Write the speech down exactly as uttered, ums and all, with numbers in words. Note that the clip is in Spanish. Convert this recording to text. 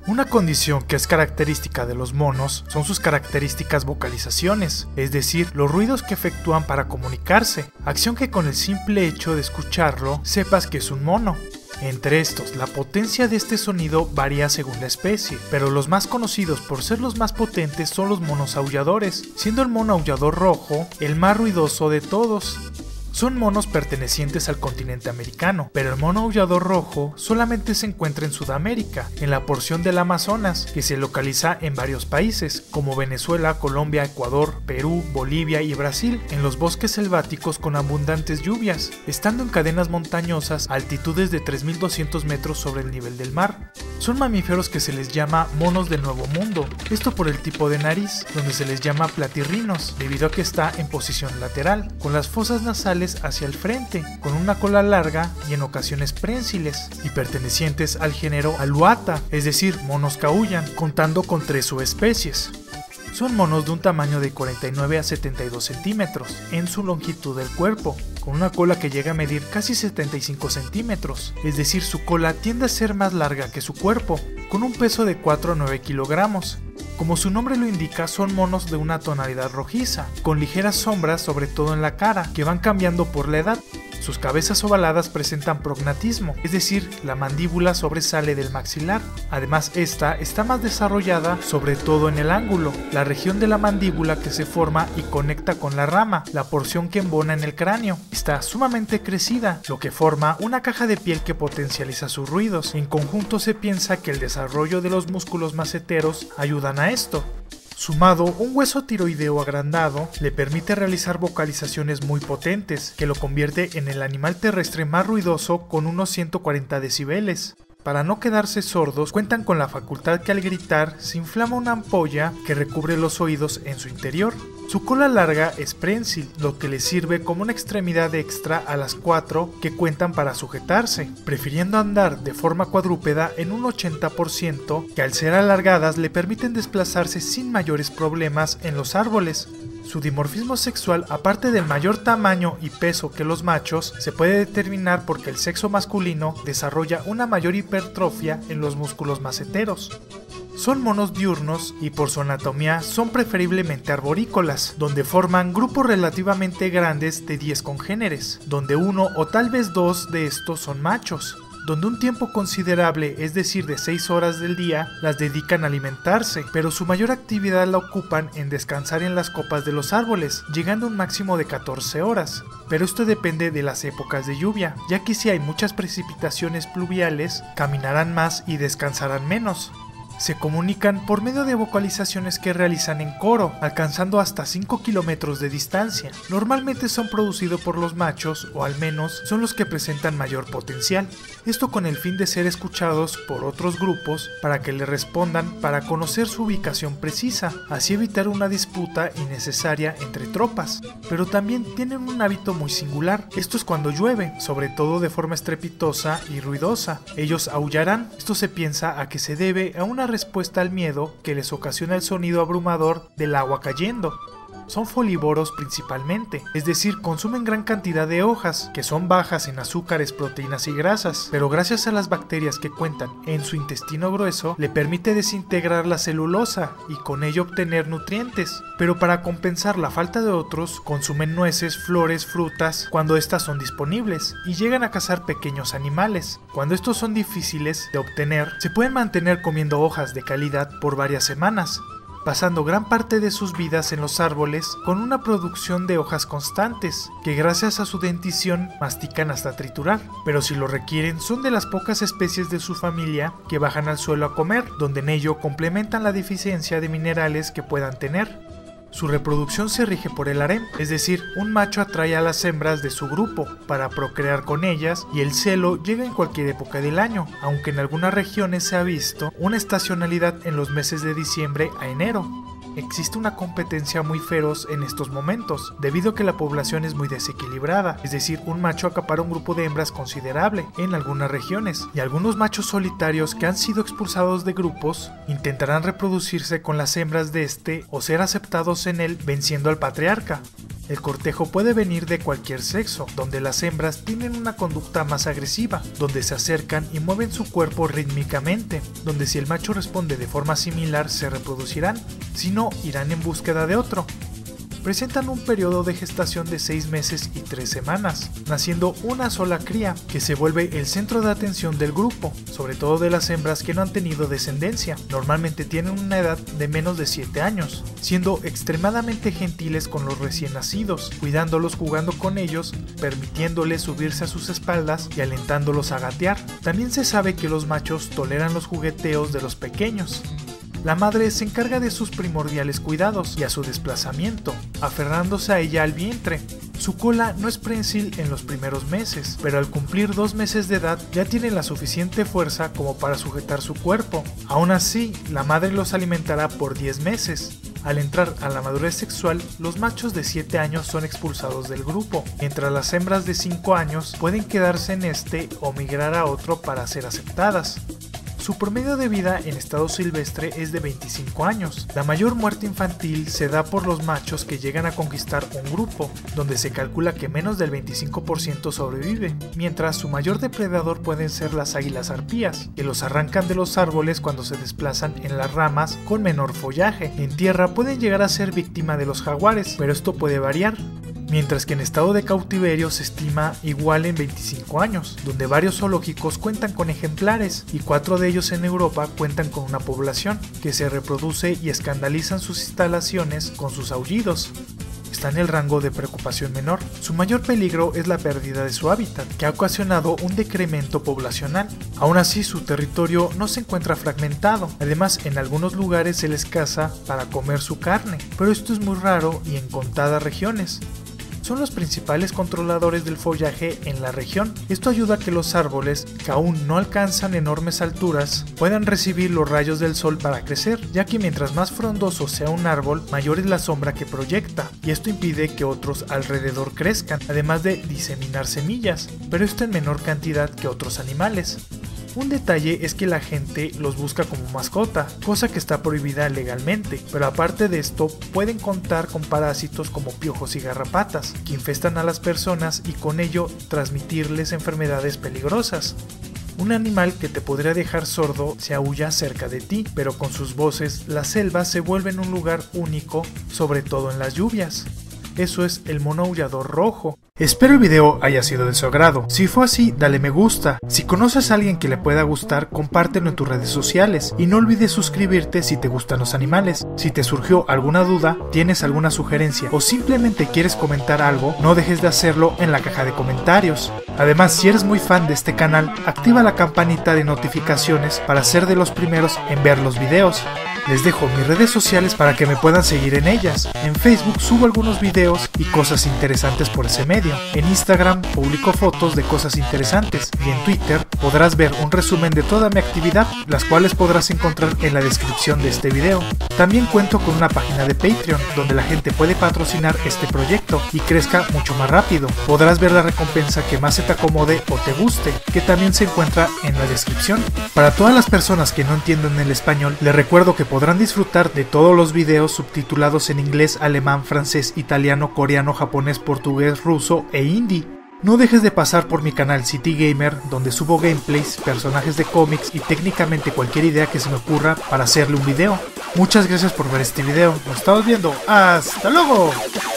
Una condición que es característica de los monos son sus características vocalizaciones, es decir, los ruidos que efectúan para comunicarse, acción que con el simple hecho de escucharlo sepas que es un mono. Entre estos, la potencia de este sonido varía según la especie, pero los más conocidos por ser los más potentes son los monos aulladores, siendo el mono aullador rojo el más ruidoso de todos. Son monos pertenecientes al continente americano, pero el mono aullador rojo solamente se encuentra en Sudamérica, en la porción del Amazonas, que se localiza en varios países, como Venezuela, Colombia, Ecuador, Perú, Bolivia y Brasil, en los bosques selváticos con abundantes lluvias, estando en cadenas montañosas a altitudes de tres mil doscientos metros sobre el nivel del mar. Son mamíferos que se les llama monos del Nuevo Mundo, esto por el tipo de nariz, donde se les llama platirrinos, debido a que está en posición lateral, con las fosas nasales hacia el frente, con una cola larga y en ocasiones prensiles, y pertenecientes al género Alouatta, es decir, monos que aúllan, contando con tres subespecies. Son monos de un tamaño de cuarenta y nueve a setenta y dos centímetros en su longitud del cuerpo, con una cola que llega a medir casi setenta y cinco centímetros, es decir, su cola tiende a ser más larga que su cuerpo, con un peso de cuatro a nueve kilogramos. Como su nombre lo indica, son monos de una tonalidad rojiza, con ligeras sombras sobre todo en la cara, que van cambiando por la edad. Sus cabezas ovaladas presentan prognatismo, es decir, la mandíbula sobresale del maxilar. Además, esta está más desarrollada, sobre todo en el ángulo, la región de la mandíbula que se forma y conecta con la rama, la porción que embona en el cráneo. Está sumamente crecida, lo que forma una caja de piel que potencializa sus ruidos. En conjunto se piensa que el desarrollo de los músculos maceteros ayudan a esto. Sumado, un hueso tiroideo agrandado le permite realizar vocalizaciones muy potentes, que lo convierte en el animal terrestre más ruidoso con unos ciento cuarenta decibeles. Para no quedarse sordos, cuentan con la facultad que al gritar se inflama una ampolla que recubre los oídos en su interior. Su cola larga es prensil, lo que les sirve como una extremidad extra a las cuatro que cuentan para sujetarse, prefiriendo andar de forma cuadrúpeda en un ochenta por ciento, que al ser alargadas le permiten desplazarse sin mayores problemas en los árboles. Su dimorfismo sexual, aparte del mayor tamaño y peso que los machos, se puede determinar porque el sexo masculino desarrolla una mayor hipertrofia en los músculos maceteros. Son monos diurnos y por su anatomía son preferiblemente arborícolas, donde forman grupos relativamente grandes de diez congéneres, donde uno o tal vez dos de estos son machos, donde un tiempo considerable, es decir de seis horas del día, las dedican a alimentarse, pero su mayor actividad la ocupan en descansar en las copas de los árboles, llegando a un máximo de catorce horas. Pero esto depende de las épocas de lluvia, ya que si hay muchas precipitaciones pluviales, caminarán más y descansarán menos. Se comunican por medio de vocalizaciones que realizan en coro, alcanzando hasta cinco kilómetros de distancia. Normalmente son producidos por los machos, o al menos son los que presentan mayor potencial. Esto con el fin de ser escuchados por otros grupos para que le respondan para conocer su ubicación precisa, así evitar una disputa innecesaria entre tropas. Pero también tienen un hábito muy singular, esto es cuando llueve, sobre todo de forma estrepitosa y ruidosa. Ellos aullarán, esto se piensa a que se debe a una respuesta al miedo que les ocasiona el sonido abrumador del agua cayendo. Son folívoros principalmente, es decir, consumen gran cantidad de hojas, que son bajas en azúcares, proteínas y grasas, pero gracias a las bacterias que cuentan en su intestino grueso, le permite desintegrar la celulosa y con ello obtener nutrientes. Pero para compensar la falta de otros, consumen nueces, flores, frutas, cuando estas son disponibles, y llegan a cazar pequeños animales. Cuando estos son difíciles de obtener, se pueden mantener comiendo hojas de calidad por varias semanas, pasando gran parte de sus vidas en los árboles con una producción de hojas constantes, que gracias a su dentición mastican hasta triturar, pero si lo requieren son de las pocas especies de su familia que bajan al suelo a comer, donde en ello complementan la deficiencia de minerales que puedan tener. Su reproducción se rige por el harem, es decir, un macho atrae a las hembras de su grupo para procrear con ellas y el celo llega en cualquier época del año, aunque en algunas regiones se ha visto una estacionalidad en los meses de diciembre a enero. Existe una competencia muy feroz en estos momentos, debido a que la población es muy desequilibrada, es decir, un macho acapara un grupo de hembras considerable en algunas regiones, y algunos machos solitarios que han sido expulsados de grupos intentarán reproducirse con las hembras de este o ser aceptados en él venciendo al patriarca. El cortejo puede venir de cualquier sexo, donde las hembras tienen una conducta más agresiva, donde se acercan y mueven su cuerpo rítmicamente, donde si el macho responde de forma similar se reproducirán, si no irán en búsqueda de otro. Presentan un periodo de gestación de seis meses y tres semanas, naciendo una sola cría que se vuelve el centro de atención del grupo, sobre todo de las hembras que no han tenido descendencia. Normalmente tienen una edad de menos de siete años, siendo extremadamente gentiles con los recién nacidos, cuidándolos, jugando con ellos, permitiéndoles subirse a sus espaldas y alentándolos a gatear. También se sabe que los machos toleran los jugueteos de los pequeños. La madre se encarga de sus primordiales cuidados y a su desplazamiento, aferrándose a ella al vientre. Su cola no es prensil en los primeros meses, pero al cumplir dos meses de edad ya tienen la suficiente fuerza como para sujetar su cuerpo. Aún así, la madre los alimentará por diez meses. Al entrar a la madurez sexual, los machos de siete años son expulsados del grupo, mientras las hembras de cinco años pueden quedarse en este o migrar a otro para ser aceptadas. Su promedio de vida en estado silvestre es de veinticinco años. La mayor muerte infantil se da por los machos que llegan a conquistar un grupo, donde se calcula que menos del veinticinco por ciento sobrevive, mientras su mayor depredador pueden ser las águilas arpías, que los arrancan de los árboles cuando se desplazan en las ramas con menor follaje. En tierra pueden llegar a ser víctima de los jaguares, pero esto puede variar. Mientras que en estado de cautiverio se estima igual en veinticinco años, donde varios zoológicos cuentan con ejemplares y cuatro de ellos en Europa cuentan con una población que se reproduce y escandalizan sus instalaciones con sus aullidos. Está en el rango de preocupación menor. Su mayor peligro es la pérdida de su hábitat, que ha ocasionado un decremento poblacional. Aún así, su territorio no se encuentra fragmentado. Además, en algunos lugares se les caza para comer su carne, pero esto es muy raro y en contadas regiones. Son los principales controladores del follaje en la región. Esto ayuda a que los árboles, que aún no alcanzan enormes alturas, puedan recibir los rayos del sol para crecer, ya que mientras más frondoso sea un árbol, mayor es la sombra que proyecta, y esto impide que otros alrededor crezcan, además de diseminar semillas, pero esto en menor cantidad que otros animales. Un detalle es que la gente los busca como mascota, cosa que está prohibida legalmente, pero aparte de esto pueden contar con parásitos como piojos y garrapatas, que infestan a las personas y con ello transmitirles enfermedades peligrosas. Un animal que te podría dejar sordo se aúlla cerca de ti, pero con sus voces la selva se vuelve un lugar único, sobre todo en las lluvias. Eso es el mono aullador rojo. Espero el video haya sido de su agrado. Si fue así, dale me gusta. Si conoces a alguien que le pueda gustar, compártelo en tus redes sociales. Y no olvides suscribirte si te gustan los animales. Si te surgió alguna duda, tienes alguna sugerencia o simplemente quieres comentar algo, no dejes de hacerlo en la caja de comentarios. Además, si eres muy fan de este canal, activa la campanita de notificaciones para ser de los primeros en ver los videos. Les dejo mis redes sociales para que me puedan seguir en ellas. En Facebook subo algunos videos y cosas interesantes por ese medio. En Instagram publico fotos de cosas interesantes. Y en Twitter podrás ver un resumen de toda mi actividad, las cuales podrás encontrar en la descripción de este video. También cuento con una página de Patreon, donde la gente puede patrocinar este proyecto y crezca mucho más rápido. Podrás ver la recompensa que más se te acomode o te guste, que también se encuentra en la descripción. Para todas las personas que no entienden el español, les recuerdo que podrán disfrutar de todos los videos subtitulados en inglés, alemán, francés, italiano, coreano, japonés, portugués, ruso e hindi. No dejes de pasar por mi canal City Gamer, donde subo gameplays, personajes de cómics y técnicamente cualquier idea que se me ocurra para hacerle un video. Muchas gracias por ver este video, nos estamos viendo, ¡hasta luego!